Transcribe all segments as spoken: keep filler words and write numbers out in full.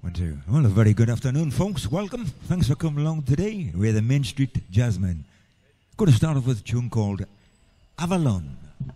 One, two. Well, a very good afternoon, folks. Welcome. Thanks for coming along today. We're the Main Street Jazzmen. Going to start off with a tune called Avalon.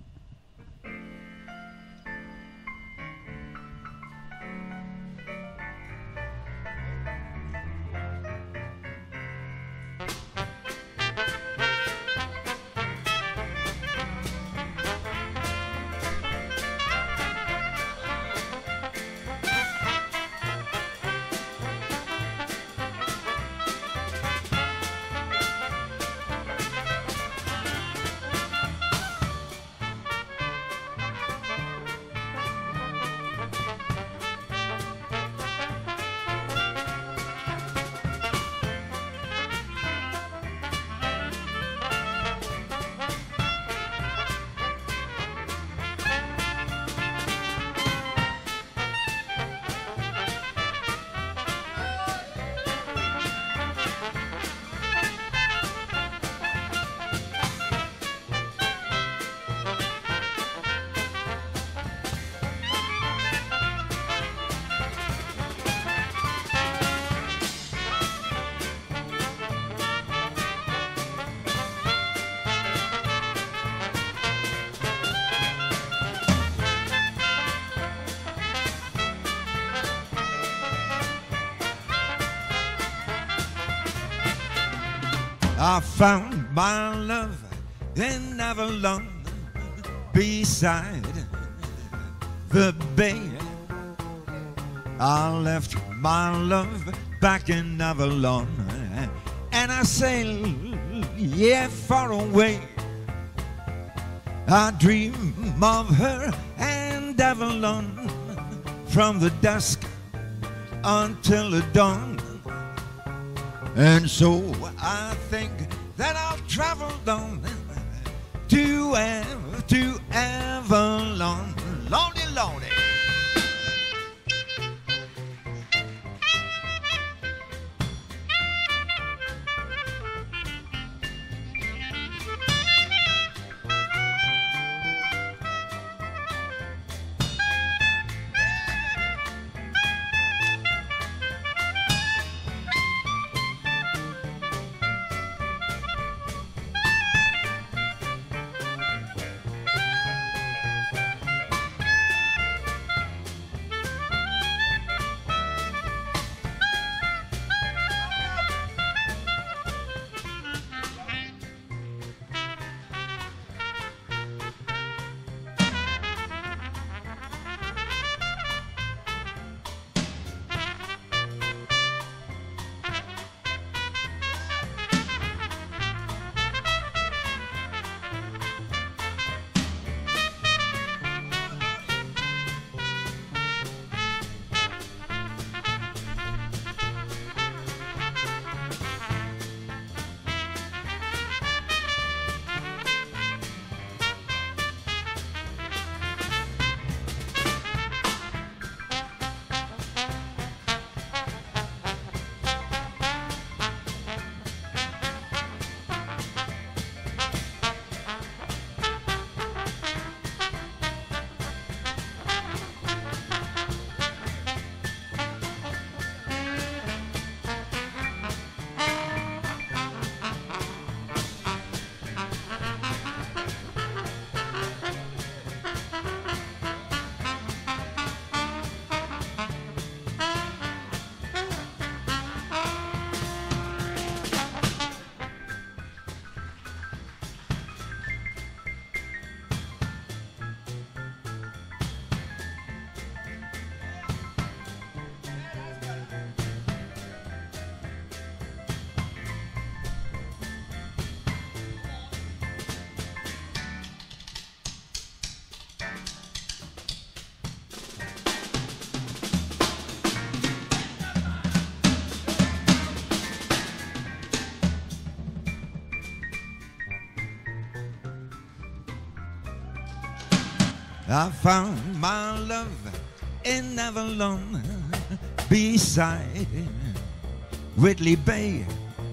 I found my love in Avalon, beside the bay. I left my love back in Avalon, and I sailed, yeah, far away. I dream of her and Avalon from the dusk until the dawn. And so I think that I'll travel down to, Av to Avalon. Lordy, lordy. I found my love in Avalon, beside Whitley Bay.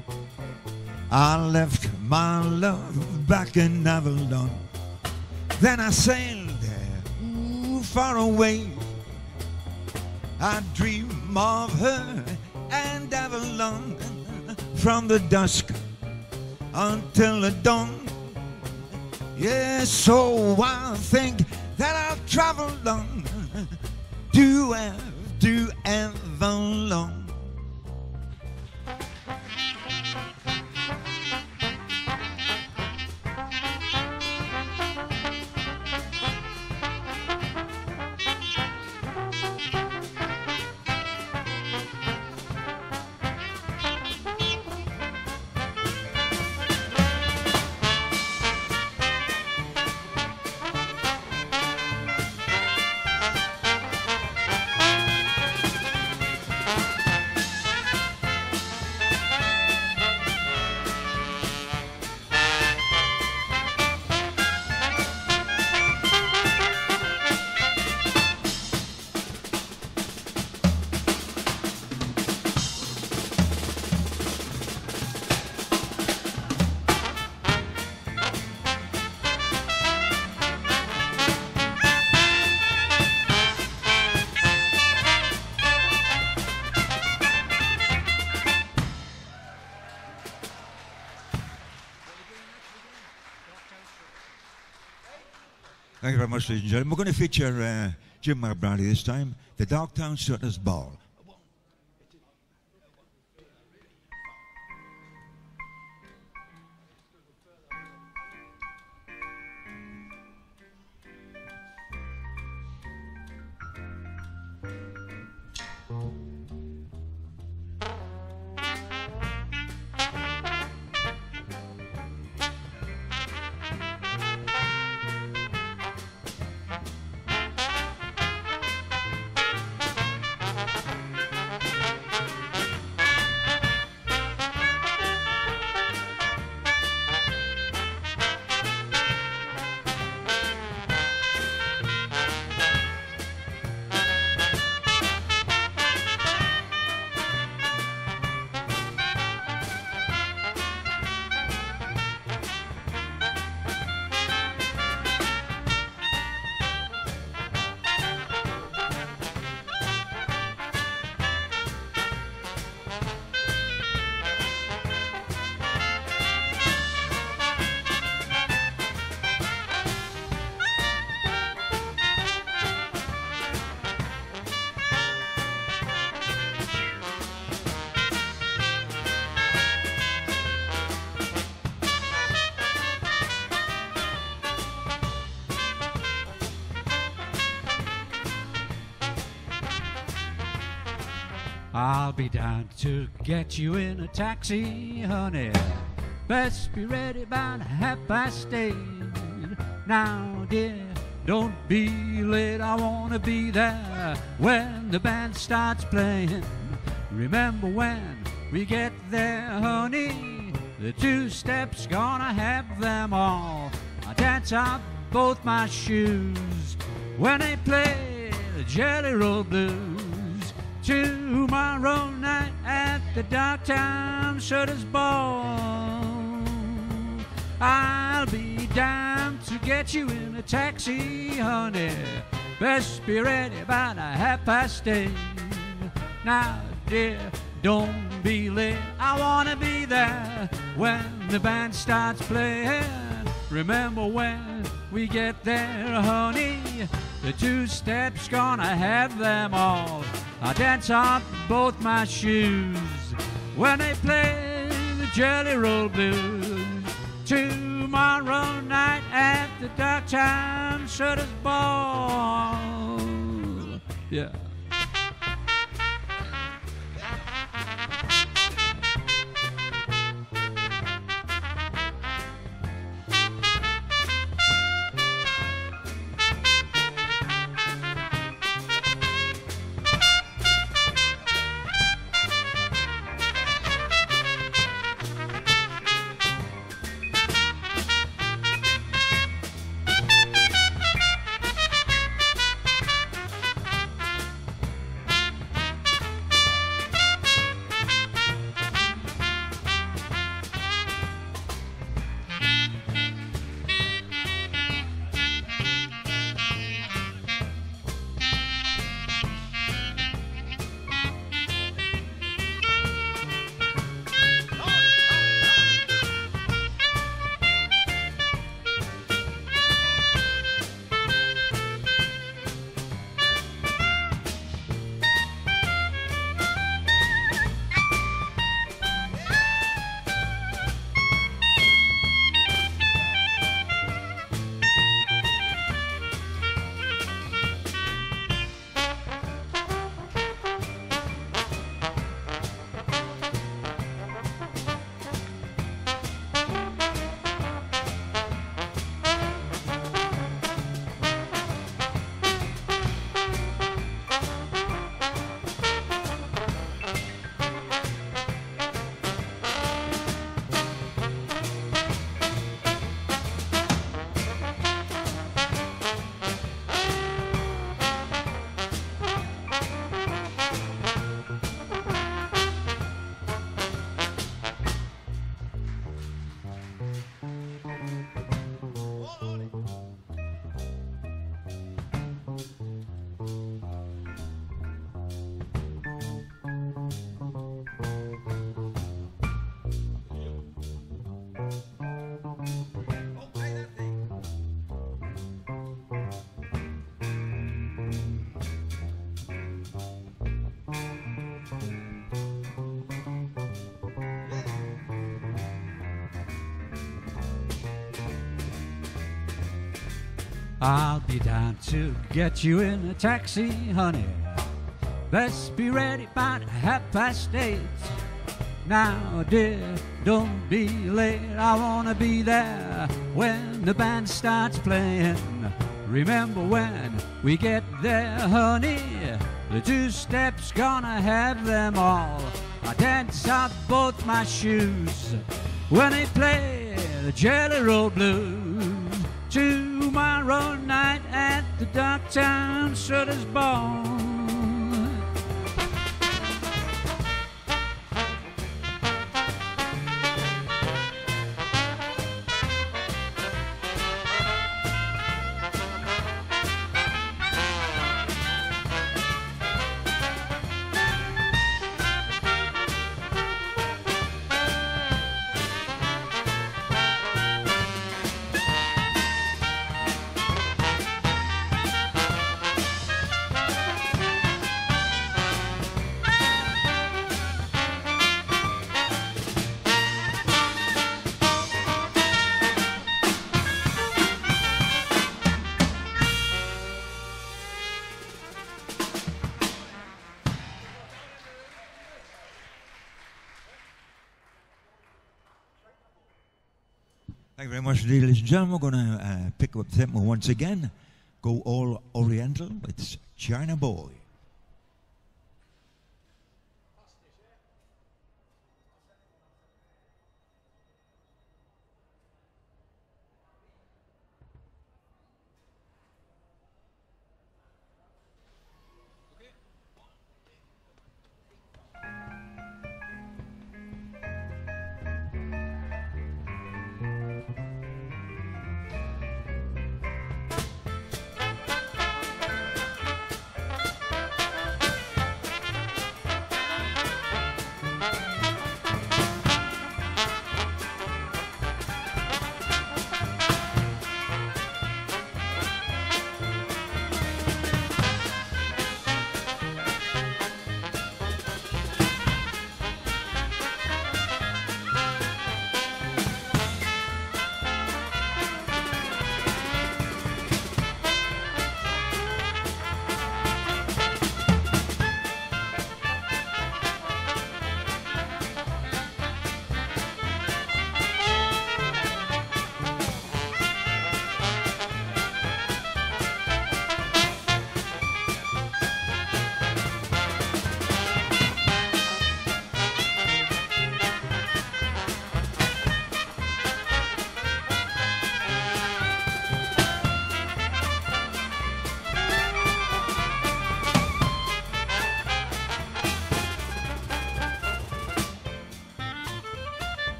I left my love back in Avalon. Then I sailed ooh, far away. I dream of her and Avalon from the dusk until the dawn. Yeah, so I think that I'll travel on to, Av- to Avalon. Thank you very much, ladies and gentlemen. We're going to feature uh, Jim McBradley this time, the Dogtown Strutters Ball. I'll be down to get you in a taxi, honey. Best be ready about half past eight. Now, dear, don't be late. I wanna be there when the band starts playing. Remember when we get there, honey, the two-step's gonna have them all. I dance out both my shoes when they play the Jelly Roll Blues. Tomorrow night at the Dogtown Strutters Ball, I'll be down to get you in a taxi, honey. Best be ready about a half past eight. Now, dear, don't be late. I wanna be there when the band starts playing. Remember when we get there, honey, the two-step's gonna have them all. I dance on both my shoes when they play the Jelly Roll Blues. Tomorrow night at the Dogtown Strutters Ball. Yeah. I'll be down to get you in a taxi, honey. Best be ready about half past eight. Now, dear, don't be late. I wanna be there when the band starts playing. Remember when we get there, honey, the two-step's gonna have them all. I dance out both my shoes when they play the Jelly Roll Blues. Tomorrow night at the Downtown Strutters Ball. Thank you very much, ladies and gentlemen. We're going to uh, pick up the tempo once again. Go all Oriental. It's China Boy.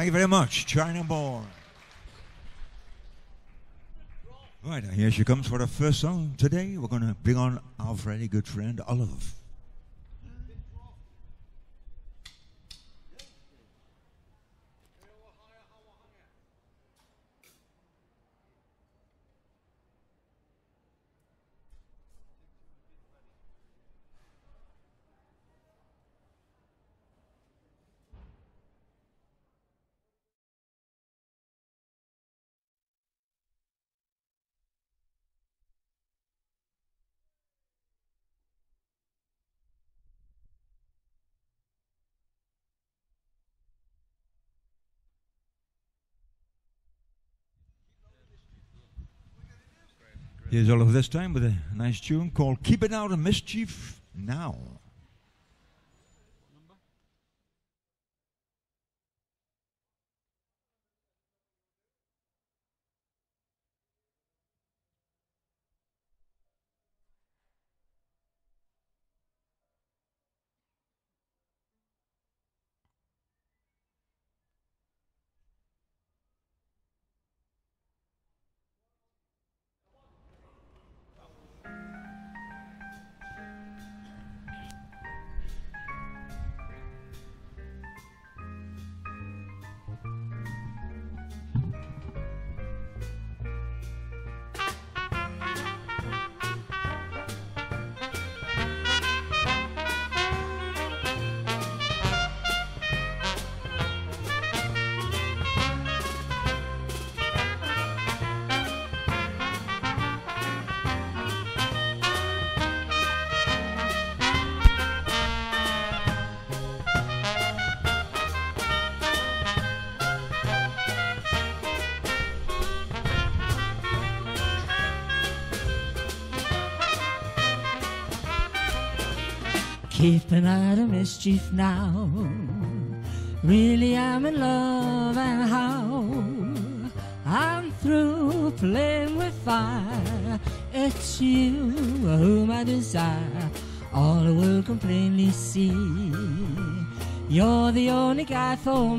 Thank you very much, China Boy. Right, here she comes for the first song today. We're going to bring on our very good friend, Olive. Here's Olive this time with a nice tune called Keep It Out of Mischief Now. Keeping out of mischief now. Really, I'm in love, and how I'm through playing with fire. It's you whom I desire. All the world can plainly see. You're the only guy for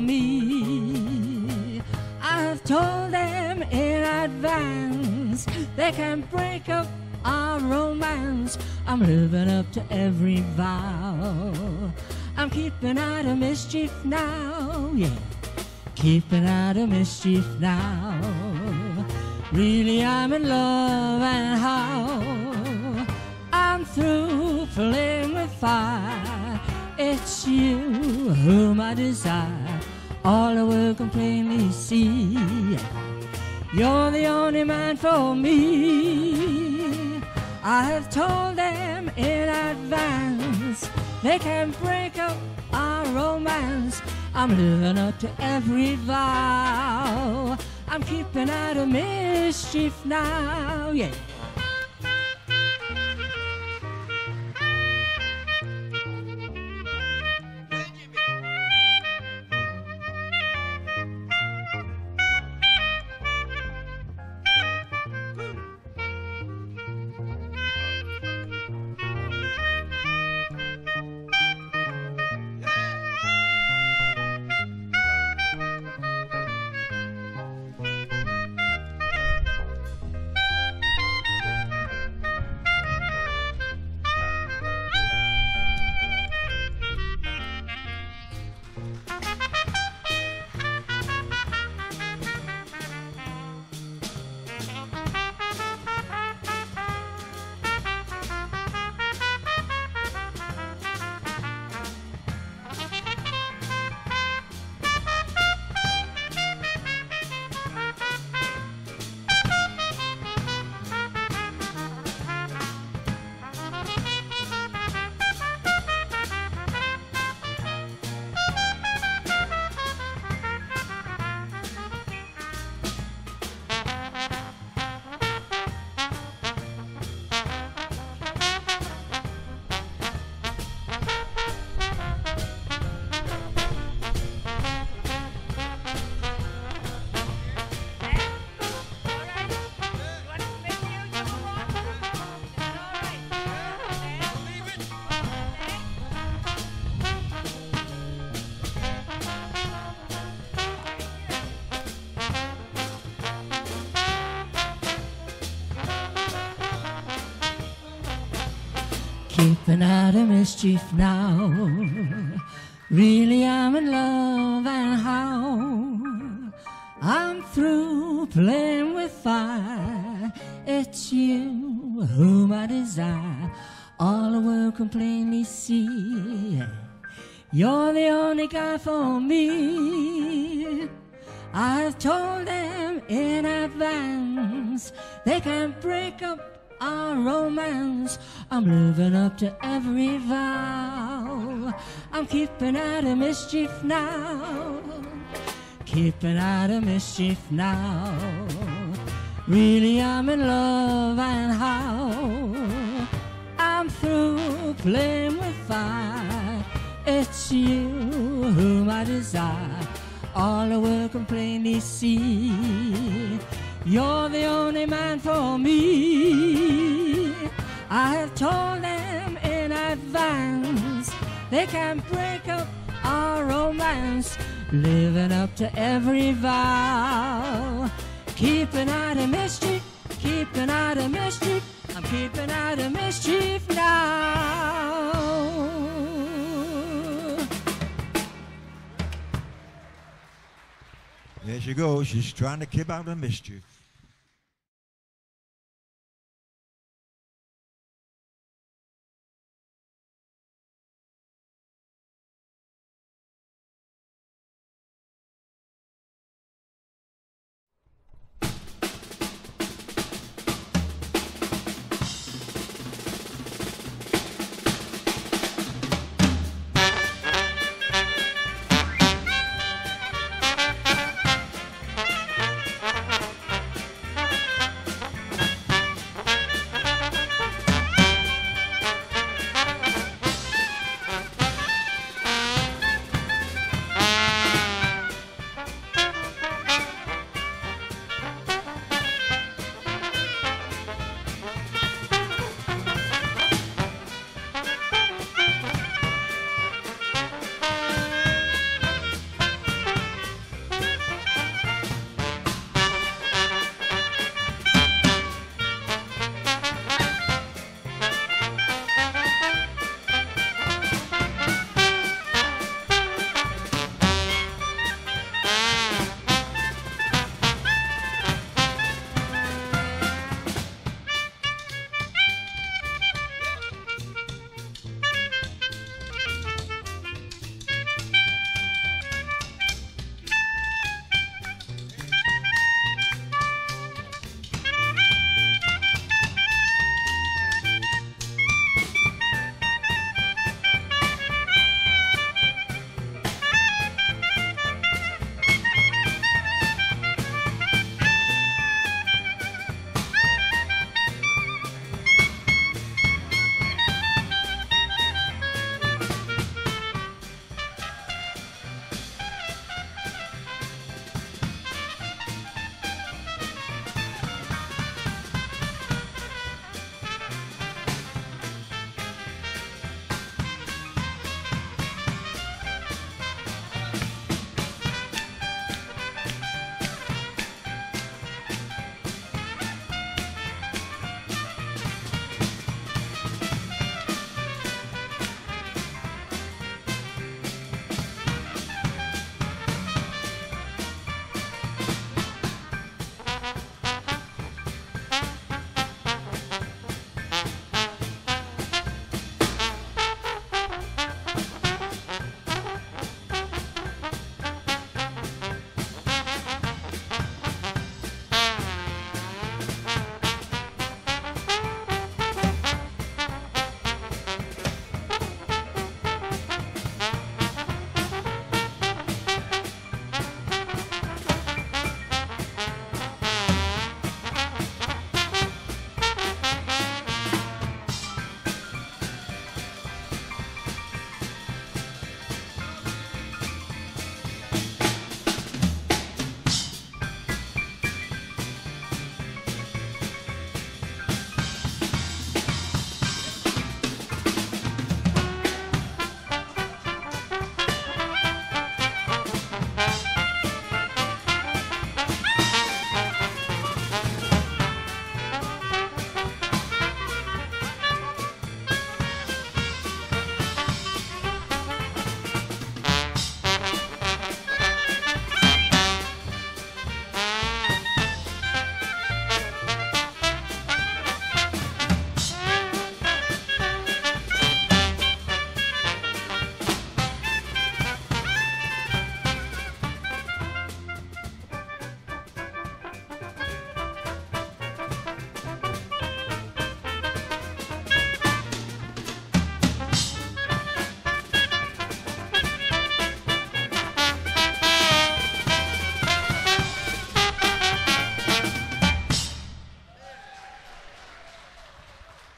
me. I've told them in advance they can break up our romance. I'm living up to every vow. I'm keeping out of mischief now, yeah. Keeping out of mischief now. Really, I'm in love, and how I'm through playing with fire. It's you whom I desire. All the world can plainly see. You're the only man for me. I have told them in advance they can break up our romance. I'm living up to every vow. I'm keeping out of mischief now, yeah. keeping out of mischief now. Really, I'm in love, and how? I'm through playing with fire. It's you whom I desire. All the world can plainly see. You're the only guy for me. I've told them in advance they can't break up our romance. I'm living up to every vow. I'm keeping out of mischief now. Keeping out of mischief now. Really, I'm in love, and how? I'm through playing with fire. It's you whom I desire. All the world can plainly see. You're the only man for me. I have told them in advance they can't break up our romance. Living up to every vow. Keeping out of mischief, keeping out of mischief. I'm keeping out of mischief now. There she goes. She's trying to keep out of mischief.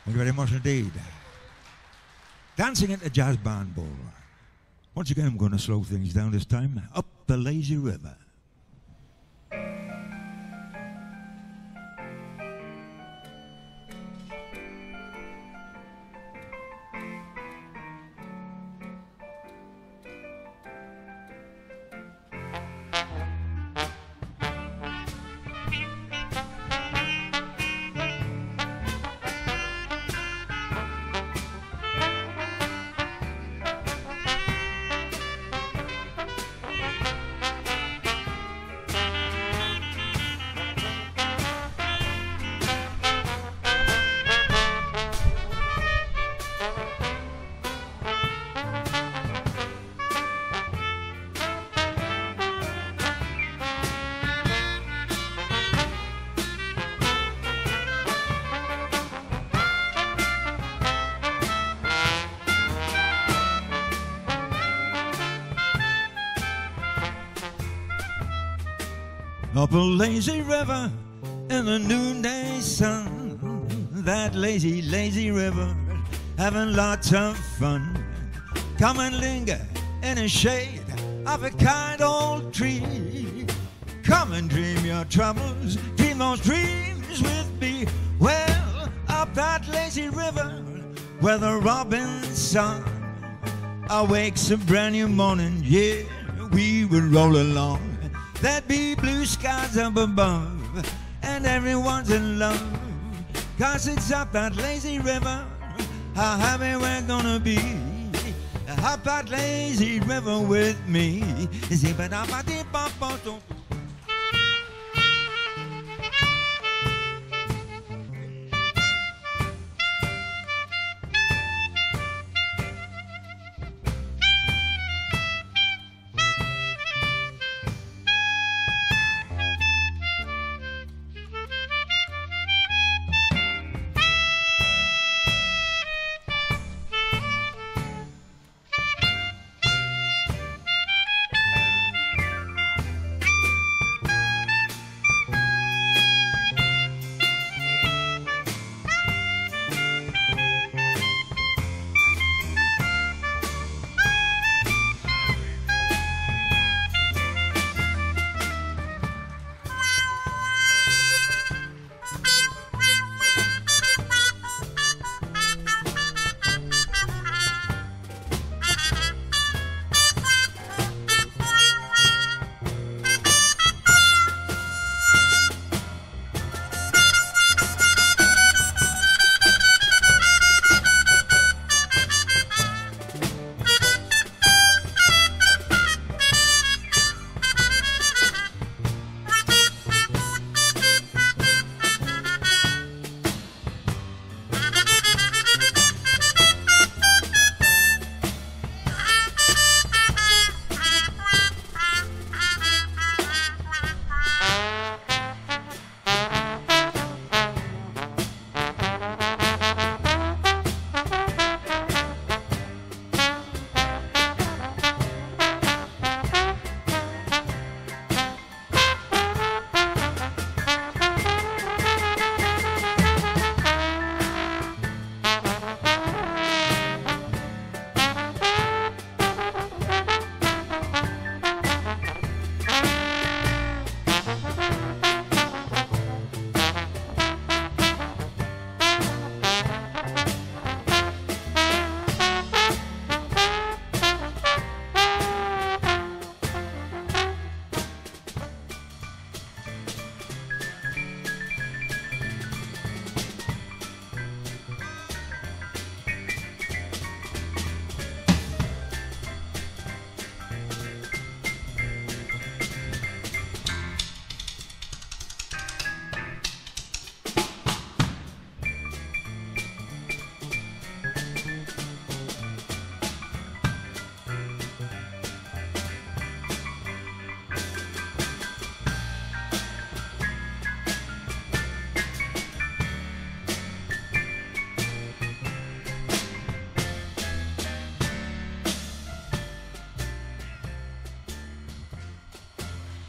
Thank you very much indeed. Dancing at the Jazz Band Ball. Once again, I'm going to slow things down this time. Up the Lazy River. Up a lazy river in the noonday sun, that lazy, lazy river having lots of fun. Come and linger in the shade of a kind old tree. Come and dream your troubles, dream those dreams with me. Well, up that lazy river where the robin's song awakes a brand new morning, yeah, we will roll along. There'd be blue skies up above, and everyone's in love, 'cause it's up that lazy river, how happy we're gonna be. Up that lazy river with me.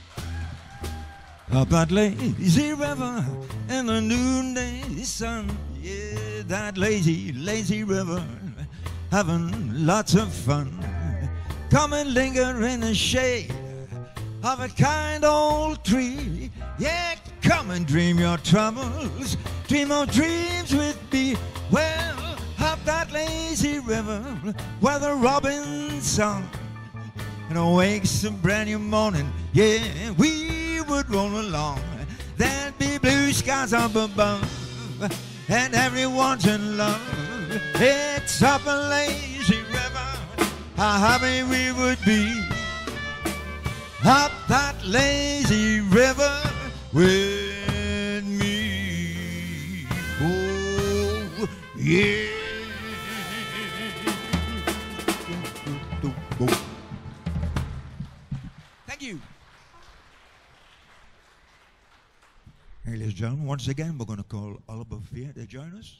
Up that lazy river in the noonday sun, Yeah, that lazy, lazy river, having lots of fun. Come and linger in the shade of a kind old tree. Yeah, come and dream your troubles, dream of dreams with me. Well, up that lazy river where the robin song and awakes a brand new morning. Yeah, we would roll along. There'd be blue skies up above and everyone's in love. It's up a lazy river, how happy we would be. Up that lazy river with me. Oh, yeah. Thank you. Hey, ladies and gentlemen, once again, we're going to call Oliver Fear to join us.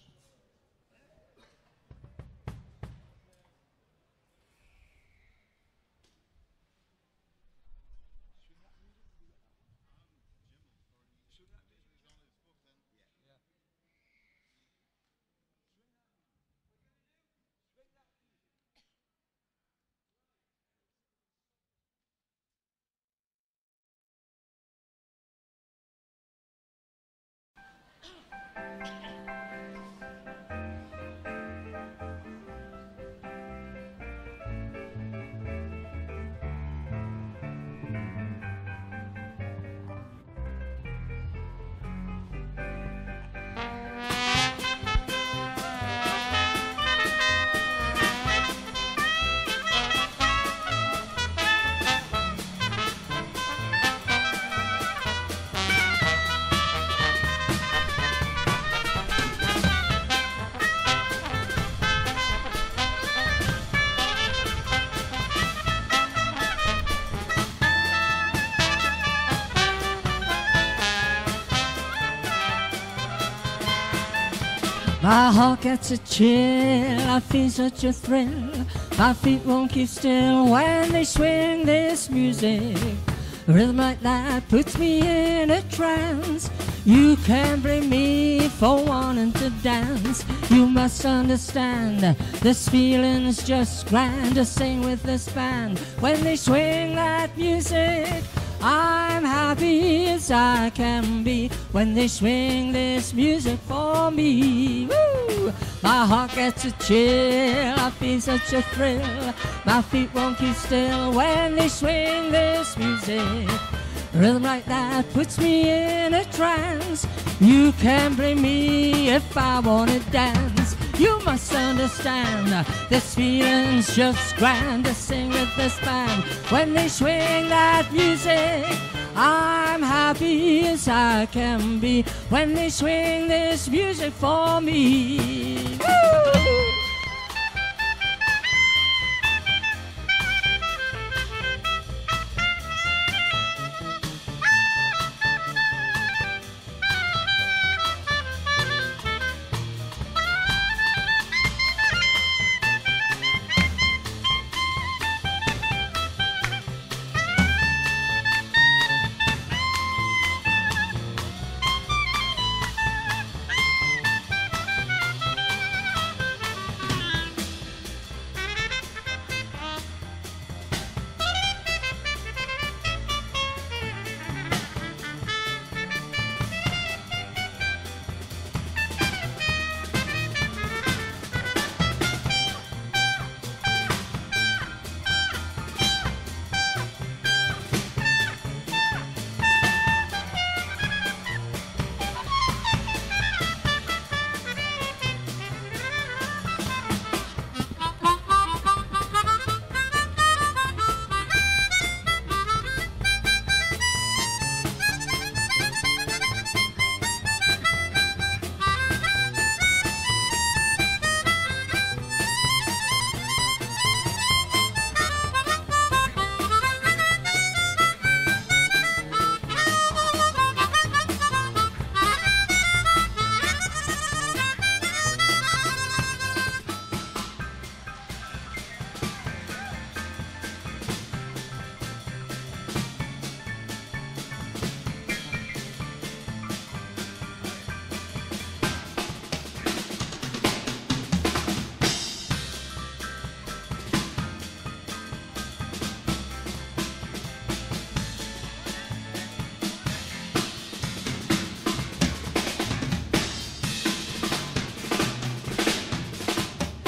My heart gets a chill, I feel such a thrill. My feet won't keep still when they swing this music. A rhythm like that puts me in a trance. You can't blame me for wanting to dance. You must understand, this feeling's just grand to sing with this band. When they swing that music, I'm happy as I can be. When they swing this music for me, woo! My heart gets a chill, I feel such a thrill. My feet won't keep still when they swing this music. A rhythm like that puts me in a trance. You can't blame me if I wanna dance. You must understand, this feeling's just grand to sing with this band. When they swing that music, I'm happy as I can be. When they swing this music for me, woo!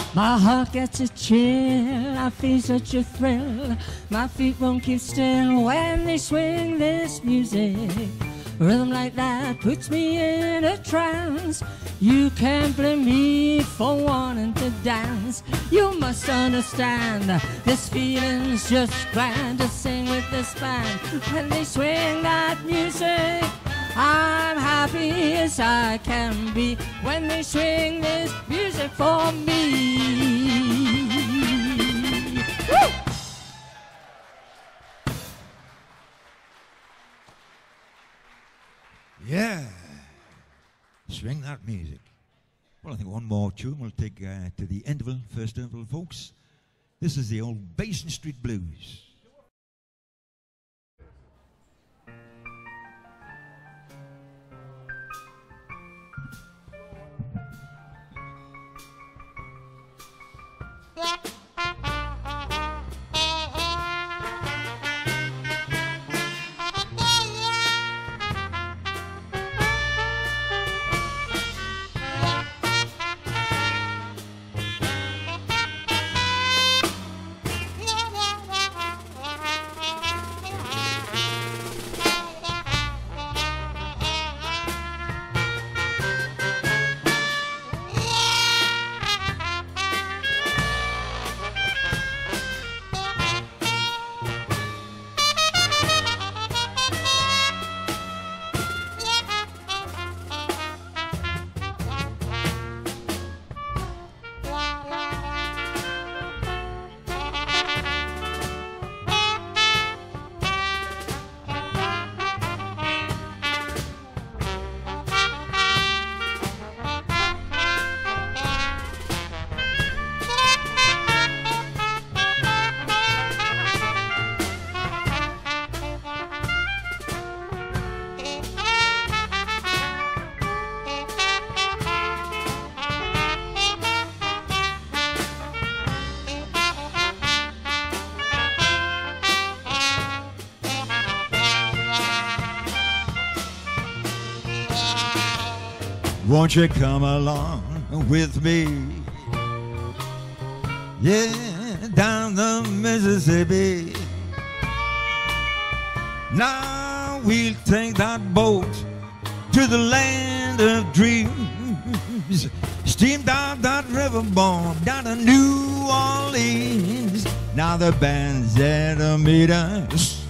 My heart gets a chill, I feel such a thrill. My feet won't keep still when they swing this music. Rhythm like that puts me in a trance. You can't blame me for wanting to dance. You must understand, this feeling's just grand to sing with this band. When they swing that music, I'm happy as I can be. When they swing this music for me. Woo! Yeah, swing that music. Well, I think one more tune we'll take uh, to the interval, first interval, folks. This is the old Basin Street Blues. Won't you come along with me? Yeah, down the Mississippi. Now we'll take that boat to the land of dreams. Steam down that riverboat down to New Orleans. Now the band's there to meet us.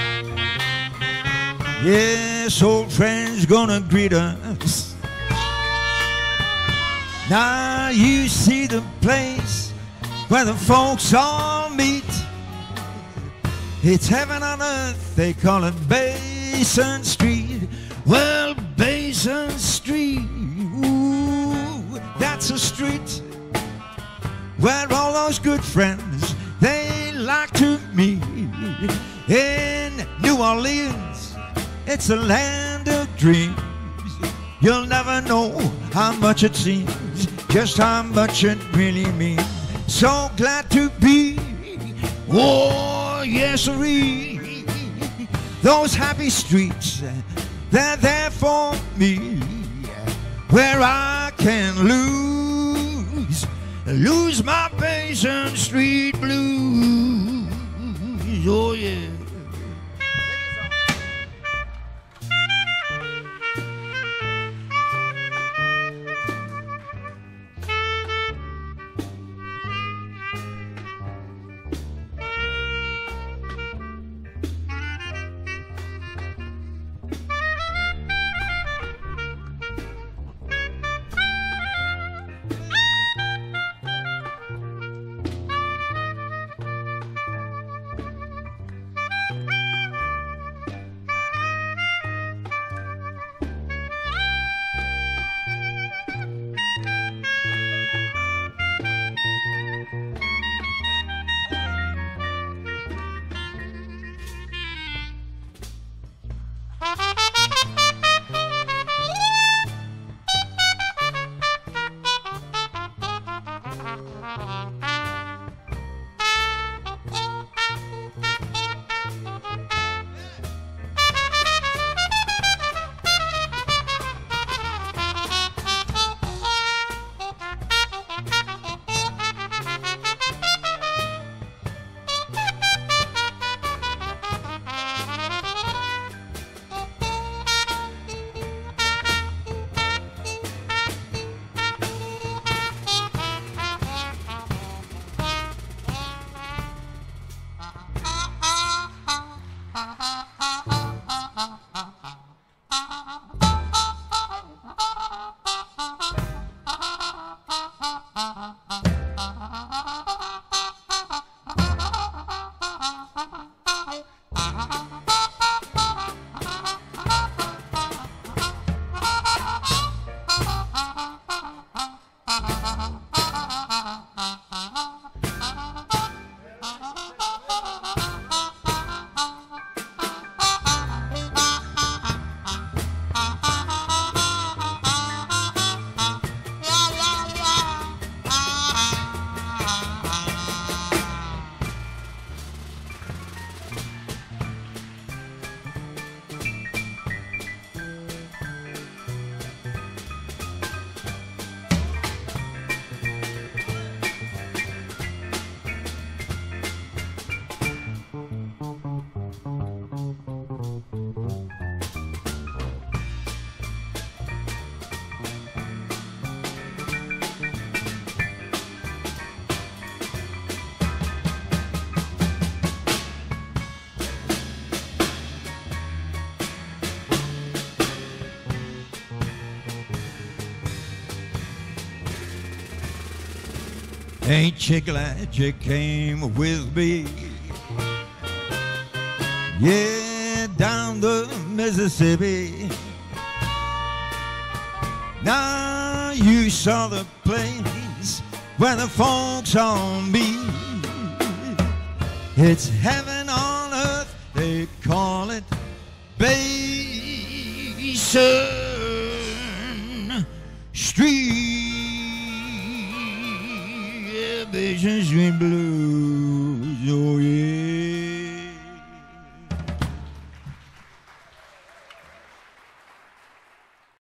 Yes, old friends gonna greet us. Now you see the place where the folks all meet. It's heaven on earth, they call it Basin Street. Well, Basin Street, ooh, that's a street where all those good friends, they like to meet. In New Orleans, it's a land of dreams. You'll never know how much it seems, just how much it really means. So glad to be, oh yes-sirree. Those happy streets, they're there for me, where I can lose, lose my Basin Street blues. Oh yeah. Ain't you glad you came with me? Yeah, down the Mississippi. Now you saw the place where the folks all meet. It's heaven on earth, they call it Basin Street. Yeah, Basin Street Blues.